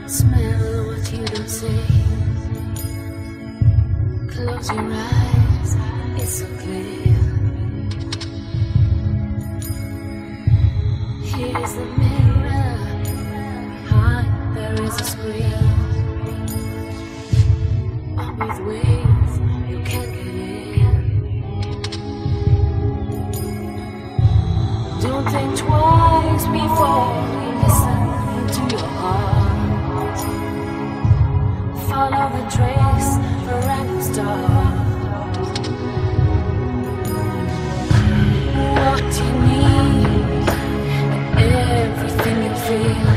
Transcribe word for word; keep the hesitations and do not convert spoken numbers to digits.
Smell what you don't see. Close your eyes, it's so clear. Here's the mirror. Behind there is a screen. I'm with wings, you can't get in. Don't think twice before you listen to your heart. Follow the trace for a random star. What you need and everything you feel.